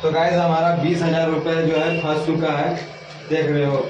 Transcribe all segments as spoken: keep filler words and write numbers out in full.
तो गाइस हमारा बीस हजार रुपये जो है फंस चुका है, देख रहे हो।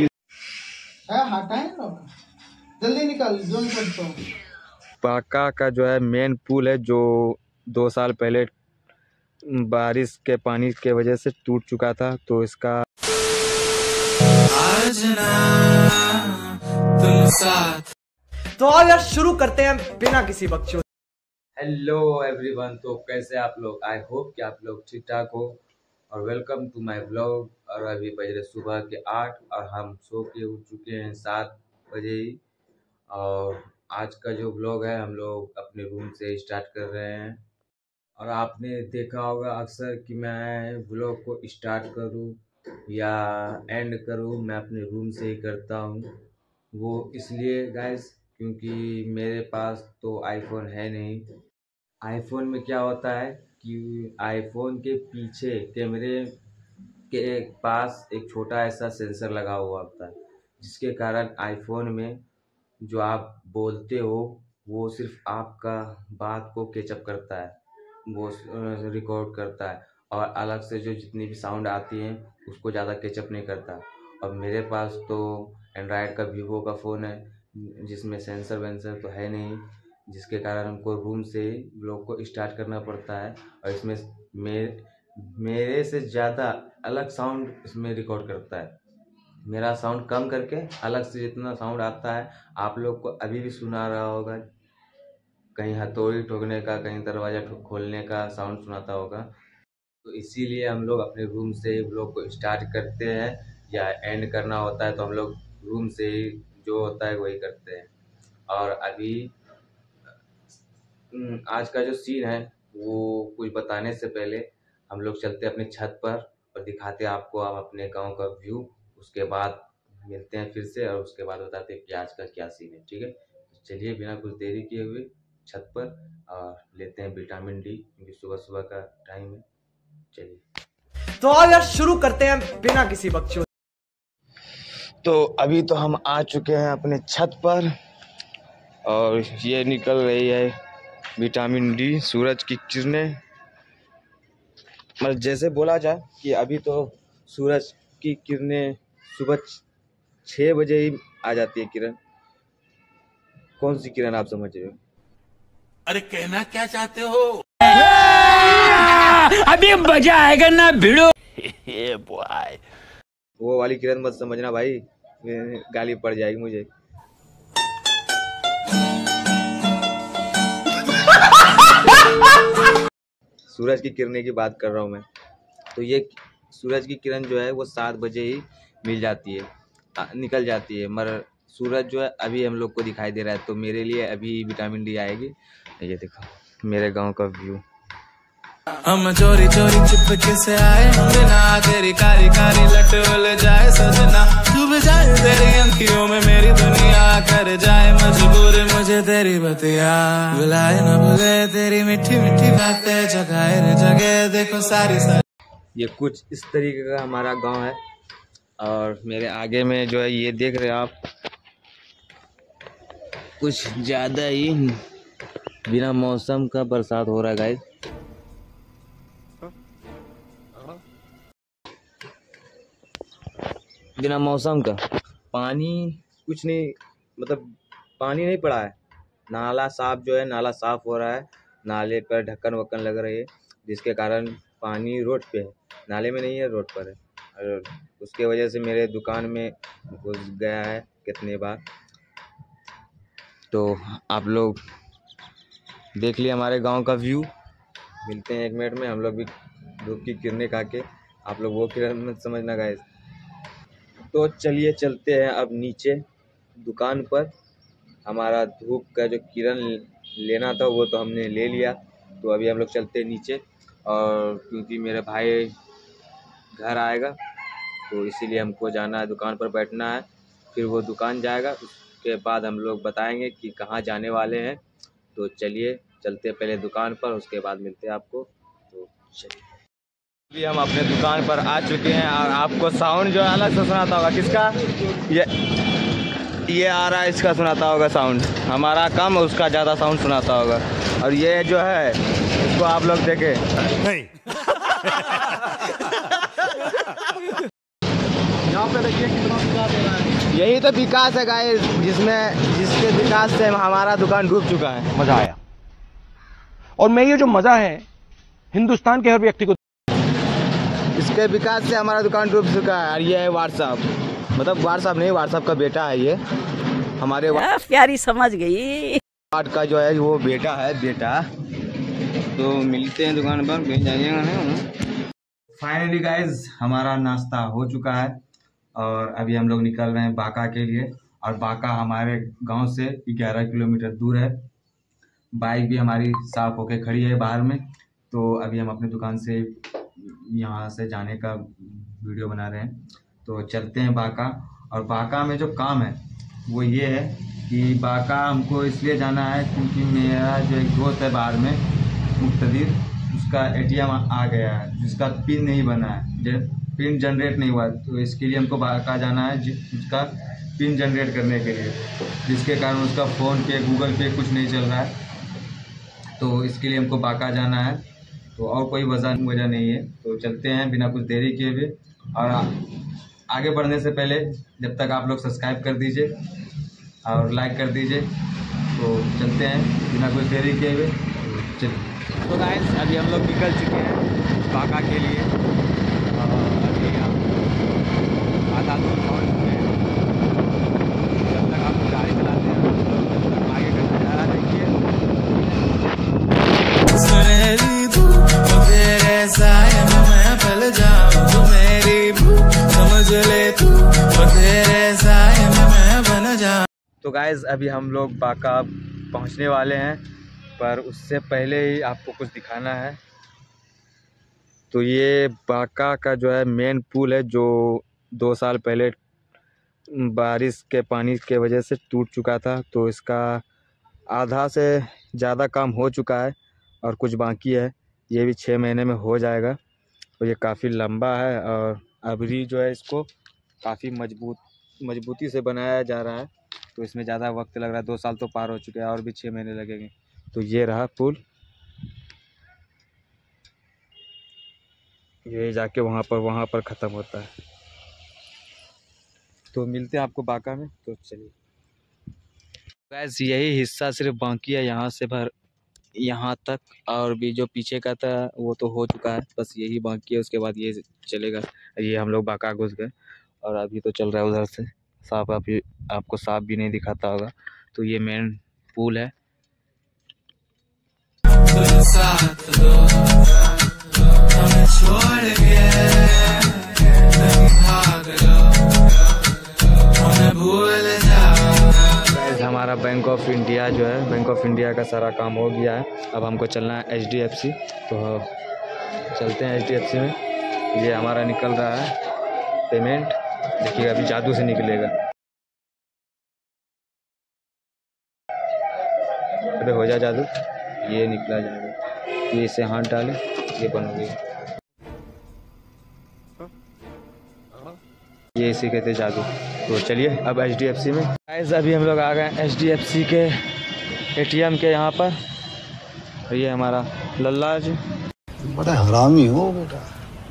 हटाए ना, जल्दी निकाल जोन तो। पाका का जो है मेन पुल है जो दो साल पहले बारिश के पानी के वजह से टूट चुका था, तो इसका आज ना तुम साथ। तो अब यार शुरू करते हैं बिना किसी बकचोद। हेलो एवरीवन, तो कैसे आप लोग? आई होप कि आप लोग ठीक ठाक हो और वेलकम टू माय व्लॉग। और अभी बज रहे सुबह के आठ और हम सो के उठ चुके हैं सात बजे ही। और आज का जो व्लॉग है हम लोग अपने रूम से स्टार्ट कर रहे हैं। और आपने देखा होगा अक्सर कि मैं व्लॉग को स्टार्ट करूं या एंड करूं, मैं अपने रूम से ही करता हूं। वो इसलिए गाइस क्योंकि मेरे पास तो आईफोन है नहीं। आईफोन में क्या होता है कि आईफोन के पीछे कैमरे के पास एक छोटा ऐसा सेंसर लगा हुआ होता है, जिसके कारण आईफोन में जो आप बोलते हो वो सिर्फ आपका बात को कैचअप करता है, वो रिकॉर्ड करता है और अलग से जो जितनी भी साउंड आती हैं उसको ज़्यादा कैचअप नहीं करता। और मेरे पास तो एंड्रॉयड का वीवो का फ़ोन है जिसमें सेंसर वेंसर तो है नहीं, जिसके कारण हमको रूम से ही व्लॉग को स्टार्ट करना पड़ता है। और इसमें मेरे मेरे से ज़्यादा अलग साउंड इसमें रिकॉर्ड करता है। मेरा साउंड कम करके अलग से जितना साउंड आता है आप लोग को अभी भी सुना रहा होगा, कहीं हथौड़ी ठोकने का, कहीं दरवाज़ा खोलने का साउंड सुनाता होगा। तो इसीलिए हम लोग अपने रूम से ही व्लॉग को स्टार्ट करते हैं, या एंड करना होता है तो हम लोग रूम से ही जो होता है वही करते हैं। और अभी आज का जो सीन है वो कुछ बताने से पहले हम लोग चलते हैं अपनी छत पर और दिखाते हैं आपको हम अपने गांव का व्यू। उसके बाद मिलते हैं फिर से और उसके बाद बताते हैं कि आज का क्या सीन है, ठीक है। तो चलिए बिना कुछ देरी किए हुए छत पर और लेते हैं विटामिन डी, क्योंकि सुबह सुबह का टाइम है। चलिए तो अब यार शुरू करते हैं बिना किसी बकचोद। तो अभी तो हम आ चुके हैं अपने छत पर और ये निकल रही है विटामिन डी, सूरज की किरणें। मतलब जैसे बोला जाए कि अभी तो सूरज की किरणें सुबह छः बजे ही आ जाती है किरण। कौन सी किरण आप समझ रहे हो? अरे कहना क्या चाहते हो? अभी मजा आएगा ना भिड़ो। बॉय वो वाली किरण मत समझना भाई, गाली पड़ जाएगी मुझे। सूरज की किरणें की बात कर रहा हूँ मैं। तो ये सूरज की किरण जो है वो सात बजे ही मिल जाती है, आ, निकल जाती है। मगर सूरज जो है अभी हम लोग को दिखाई दे रहा है, तो मेरे लिए अभी विटामिन डी आएगी। ये देखो मेरे गांव का व्यू। हम चोरी चोरी चुपके से आए ना, तेरी कारी कारी लटोल जाए सजना, डूब जाए तेरी आंखों में मेरी दुनिया, कर जाए मजबूर मुझे तेरी बतिया, बुलाए न भूले तेरी मीठी मीठी बातें, जगाए रे जगह देखो सारी सारी। ये कुछ इस तरीके का हमारा गांव है। और मेरे आगे में जो है ये देख रहे हैं आप, कुछ ज़्यादा ही बिना मौसम का बरसात हो रहा है गाइस। बिना मौसम का पानी कुछ नहीं, मतलब पानी नहीं पड़ा है। नाला साफ जो है, नाला साफ हो रहा है, नाले पर ढक्कन वक्कन लग रही है, जिसके कारण पानी रोड पे है, नाले में नहीं है, रोड पर है। और उसके वजह से मेरे दुकान में घुस गया है कितने बार। तो आप लोग देख लिए हमारे गांव का व्यू। मिलते हैं एक मिनट में, हम लोग भी धूप की किरणें खा के, आप लोग वो किरण मत समझना गाइस। तो चलिए चलते हैं अब नीचे दुकान पर। हमारा धूप का जो किरण लेना था वो तो हमने ले लिया, तो अभी हम लोग चलते हैं नीचे। और क्योंकि मेरे भाई घर आएगा तो इसीलिए हमको जाना है, दुकान पर बैठना है, फिर वो दुकान जाएगा, उसके बाद हम लोग बताएंगे कि कहाँ जाने वाले हैं। तो चलिए चलते हैं पहले दुकान पर, उसके बाद मिलते हैं आपको। तो चलिए अभी हम अपने दुकान पर आ चुके हैं और आपको साउंड जो है अलग से सुनाता होगा। किसका? ये ये आ रहा है, इसका सुनाता होगा साउंड। हमारा कम, उसका ज़्यादा साउंड सुनाता होगा। और ये जो है इसको आप लोग देखें, विकास है गाइस, जिसमें जिसके विकास से हमारा दुकान डूब चुका है। मजा आया, और मैं ये जो मजा है हिंदुस्तान के हर व्यक्ति को, इसके विकास से हमारा दुकान डूब चुका है। और ये है व्हाट्सअप, मतलब व्हाट्सअप नहीं, व्हाट्सअप का बेटा है ये, हमारे प्यारी समझ गई वाट का जो है वो बेटा है बेटा। तो मिलते हैं दुकान पर, कहीं जाइएगा नहीं। फाइनली गाइज हमारा नाश्ता हो चुका है और अभी हम लोग निकल रहे हैं बांका के लिए। और बांका हमारे गांव से ग्यारह किलोमीटर दूर है। बाइक भी हमारी साफ होके खड़ी है बाहर में। तो अभी हम अपनी दुकान से यहाँ से जाने का वीडियो बना रहे हैं। तो चलते हैं बांका। और बांका में जो काम है वो ये है कि बांका हमको इसलिए जाना है क्योंकि मेरा जो एक दोस्त है बाहर में मुक्तदीर, उसका एटीएम आ गया है जिसका पिन नहीं बना है, पिन जनरेट नहीं हुआ। तो इसके लिए हमको बांका जाना है उसका पिन जनरेट करने के लिए, जिसके कारण उसका फ़ोन पे गूगल पे कुछ नहीं चल रहा है। तो इसके लिए हमको बांका जाना है, तो और कोई वजह वजह नहीं है। तो चलते हैं बिना कुछ देरी किए हुए। और आगे बढ़ने से पहले जब तक आप लोग सब्सक्राइब कर दीजिए और लाइक कर दीजिए। तो चलते हैं बिना कुछ देरी किए हुए, चलिए। तो गाइस अभी हम लोग निकल चुके हैं बांका के लिए। और अभी हम आधा दूर पहुँच चुके हैं। जब तक आप गाड़ी चलाते हैं तब तक आगे का नज़ारा देखिए। सुनहरी धूप तेरे साए में मैं पल जाऊं, तू मेरी भूख समझ ले तू, तेरे साए में मैं बन जाऊं। तो गाइस अभी हम लोग बांका पहुंचने वाले हैं, पर उससे पहले ही आपको कुछ दिखाना है। तो ये बांका का जो है मेन पुल है, जो दो साल पहले बारिश के पानी के वजह से टूट चुका था। तो इसका आधा से ज़्यादा काम हो चुका है और कुछ बाकी है। ये भी छः महीने में हो जाएगा। तो ये काफ़ी लंबा है और अभी जो है इसको काफ़ी मजबूत मजबूती से बनाया जा रहा है। तो इसमें ज़्यादा वक्त लग रहा है, दो साल तो पार हो चुके हैं और भी छः महीने लगेंगे। तो ये रहा पुल, ये जाके वहाँ पर वहाँ पर ख़त्म होता है। तो मिलते हैं आपको बांका में। तो चलिए गाइस, यही हिस्सा सिर्फ बाकी है, यहाँ से भर यहाँ तक, और भी जो पीछे का था वो तो हो चुका है, बस यही बाकी है। उसके बाद ये चलेगा। ये हम लोग बांका घुस गए और अभी तो चल रहा है उधर से साफ, अभी आपको साफ भी नहीं दिखाता होगा। तो ये मेन पुल है। साथ दो हमें छोड़ के भाग लो, हमें भूल जाओ। हमारा बैंक ऑफ इंडिया जो है, बैंक ऑफ इंडिया का सारा काम हो गया है। अब हमको चलना है एच डी एफ सी। तो चलते हैं एच डी एफ सी में। ये हमारा निकल रहा है पेमेंट, देखिए अभी जादू से निकलेगा। अबे हो जा जादू, ये निकला जाएगा। ये इसे हाथ डालें, ये बन हो गई। ये इसे कहते जादू। तो चलिए अब एच डी एफ सी में। गाइस अभी हम लोग आ गए एच डी एफ सी के ए टी एम के यहाँ पर। और ये हमारा लल्ला जी, बड़ा हरामी हो बेटा।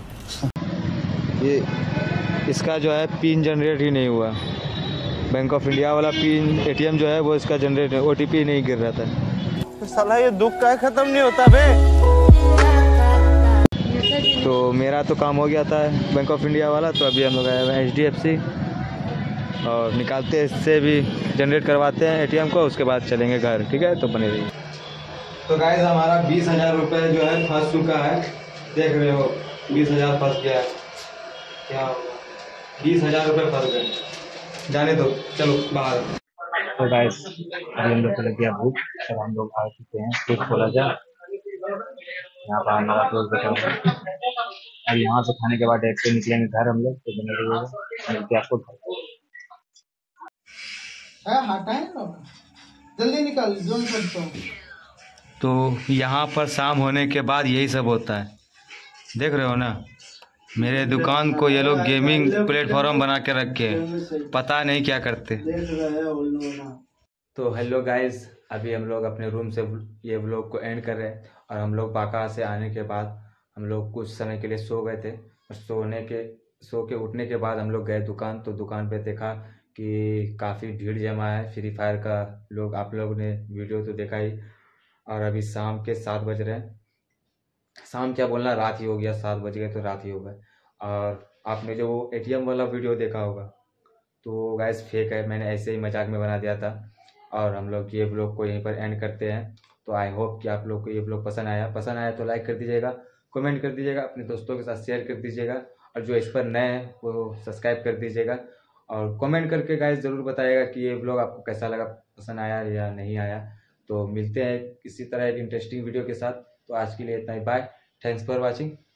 ये इसका जो है पिन जनरेट ही नहीं हुआ। बैंक ऑफ इंडिया वाला पिन ए टी एम जो है वो इसका जनरेट, ओ टी पी नहीं गिर रहा था। तो साला ये दुख का खत्म नहीं होता बे। तो मेरा तो काम हो गया था बैंक ऑफ इंडिया वाला। तो अभी हम लोग आए हुए हैं एच डी एफ सी और निकालते हैं, इससे भी जनरेट करवाते हैं ए टी एम को। उसके बाद चलेंगे घर, ठीक है? तो बने रहिए। तो गाइस हमारा बीस हज़ार रुपये जो है फंस चुका है, देख रहे हो, बीस हज़ार फंस गया है। क्या होगा, बीस हज़ार रुपये फंस गए, जाने दो, चलो बाहर। तो गाइस अभी हम लोग को लग गया भूख और हम लोग आ चुके हैं पेट खोला जा। यहाँ पर हमारा दोस्त बैठा हुआ है। अब यहाँ से खाने के बाद डायरेक्ट निकलेंगे घर हम लोग। तो बने रहिएगा, मिलते हैं आपको घर। हटाए ना, जल्दी निकाल, जोन करता हूँ। तो यहाँ पर शाम होने के बाद यही सब होता है, देख रहे हो ना। मेरे दुकान को ये लोग गेमिंग प्लेटफॉर्म बना के रखे, पता नहीं क्या करते। तो हेलो गाइस, अभी हम लोग अपने रूम से ये व्लॉग को एंड कर रहे हैं। और हम लोग बांका से आने के बाद हम लोग कुछ समय के लिए सो गए थे। और सोने के सो के उठने के बाद हम लोग गए दुकान। तो दुकान पे देखा कि काफ़ी भीड़ जमा है फ्री फायर का। लोग आप लोगों ने वीडियो तो देखा ही। और अभी शाम के सात बज रहे हैं, शाम क्या बोलना, रात ही हो गया, सात बज गए तो रात ही होगा। और आपने जो एटीएम वाला वीडियो देखा होगा तो गाइस फेक है, मैंने ऐसे ही मजाक में बना दिया था। और हम लोग ये ब्लॉग को यहीं पर एंड करते हैं। तो आई होप कि आप लोग को ये ब्लॉग पसंद आया पसंद आया तो लाइक कर दीजिएगा, कमेंट कर दीजिएगा, अपने दोस्तों के साथ शेयर कर दीजिएगा, और जो इस पर नए हैं वो सब्सक्राइब कर दीजिएगा। और कमेंट करके गाइस ज़रूर बताइएगा कि ये ब्लॉग आपको कैसा लगा, पसंद आया या नहीं आया। तो मिलते हैं इसी तरह एक इंटरेस्टिंग वीडियो के साथ। तो आज के लिए इतना ही, बाय, थैंक्स फॉर वॉचिंग।